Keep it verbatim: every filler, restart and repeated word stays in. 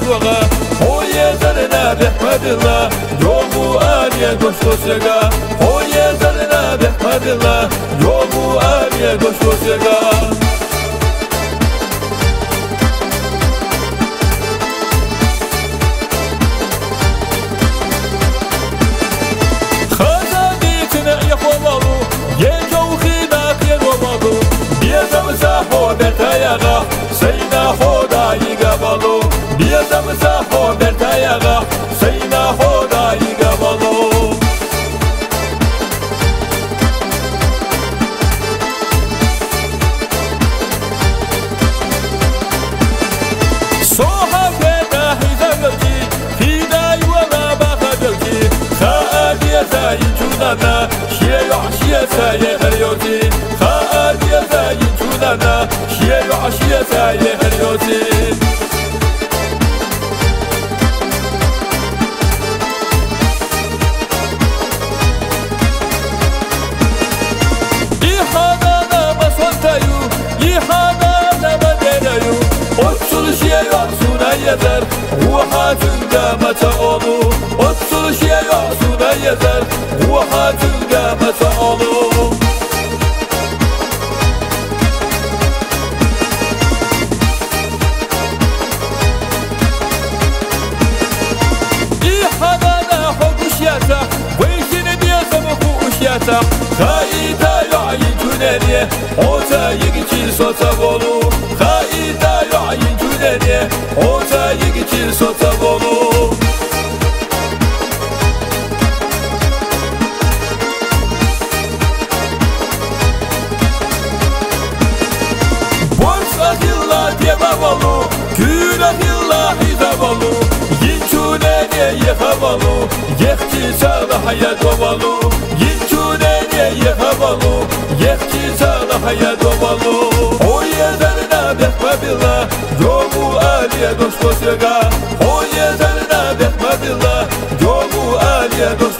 doga Oye zarına behmadilla Yolu aliye dost dosyaga Oye zarına behmadilla Yolu aliye dost dosyaga Seyna hodayı gabalo Biyazam saho bertayaga Seyna hodayı gabalo Soha veda hizagati Hiday wala bakadati Khaadiya zayin chudana Şiye yuhşiye saye haryoti Khaadiya zayin chudana Şiye yuhşiye saye haryoti İhadana masontayu İhadana maderayu Otsul şiye yuhsuna yezer Ruhatında mata olu Otsul şiye yuhsuna yezer Ruhatında mata olu Khaita yu'yin tunaniye Ota yigichil sota bolu Khaita yu'yin tunaniye Ota yigichil sota bolu Borç ahilla diyema bolu Gün ahilla hiza bolu Yin tunaniye yekha bolu Yekçi çağla hayat obalu Yekhabalu, yekçi çağla hayat obalu Oye zarına behmadilla Yolu aliye dost dosyaga Oye zarına behmadilla Yolu aliye dost